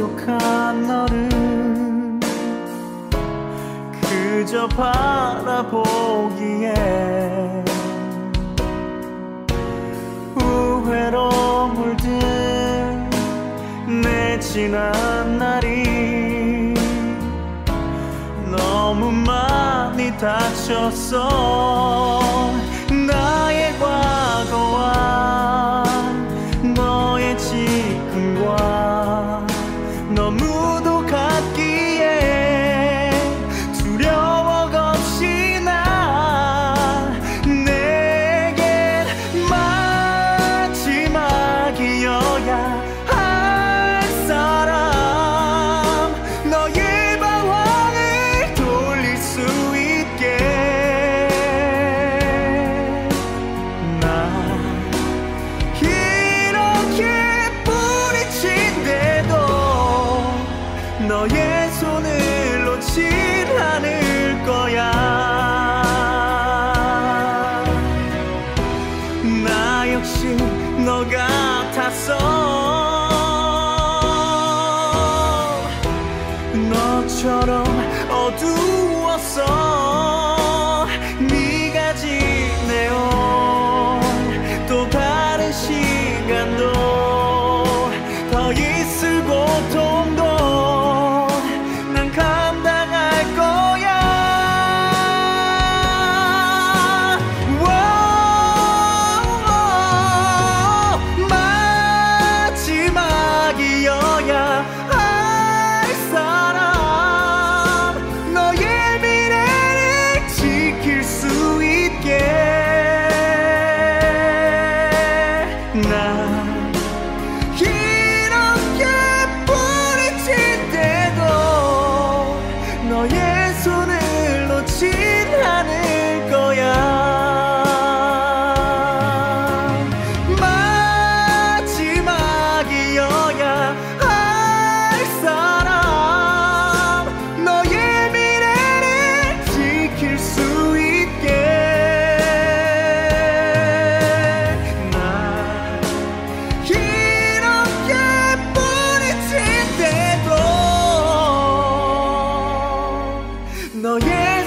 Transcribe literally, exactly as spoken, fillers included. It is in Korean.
부족한 너를 그저 바라보기에 후회로 물든 내 지난 날이 너무 많이 다쳤어. 나의 과거와 너의 지금과 너무도 같기에 두려워 없이 나 내겐 마지막이어야 할 사람 너의 방황을 돌릴 수 있게 나 이렇게 뿌리친데도 너의 손을 놓질 않을 거야. 나 역시 너 같았어. 너처럼 어두웠어. 네가 지내온 또 다른 시간도 더 있을 고통도 난 감당할 거야. 마지막이어야 할 사람 너의 미래를 지킬 수 있게 나 이렇게 뿌리친데도 너의 손을 놓질 않을 거야. 마지막이어야 할 사람 너의 미래를 지킬 수 있게 나 이렇게 뿌리친데도 너의